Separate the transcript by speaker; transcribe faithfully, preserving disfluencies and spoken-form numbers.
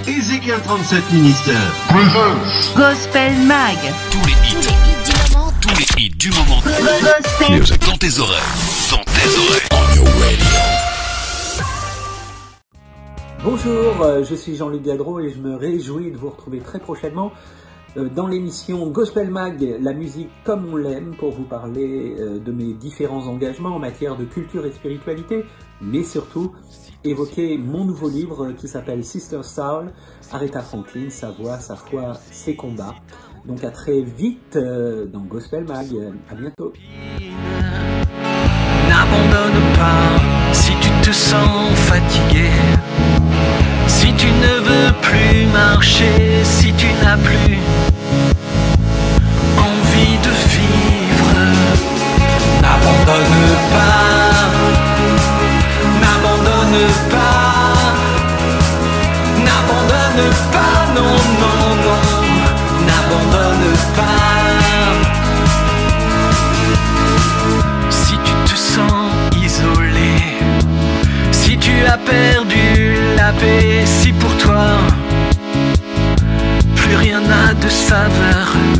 Speaker 1: Ezekiel trente-sept Minister.
Speaker 2: Gospel Mag.
Speaker 3: Tous les hits du moment. Tous les hits du moment.
Speaker 2: Gospel
Speaker 3: Music dans tes oreilles. Dans tes oreilles. On your radio.
Speaker 4: Bonjour, euh, je suis Jean-Luc Gadreau et je me réjouis de vous retrouver très prochainement euh, dans l'émission Gospel Mag, la musique comme on l'aime, pour vous parler euh, de mes différents engagements en matière de culture et spiritualité, mais surtout évoquer mon nouveau livre qui s'appelle Sister Soul, Aretha Franklin, sa voix, sa foi, ses combats. Donc à très vite euh, dans Gospel Mag, à bientôt.
Speaker 5: N'abandonne pas si tu te sens fatigué, si tu ne veux plus marcher, si tu n'as plus envie de vivre. N'abandonne pas, n'abandonne pas, n'abandonne pas, non, non, non, n'abandonne pas. Si tu te sens isolé, si tu as perdu la paix, si pour toi plus rien n'a de saveur,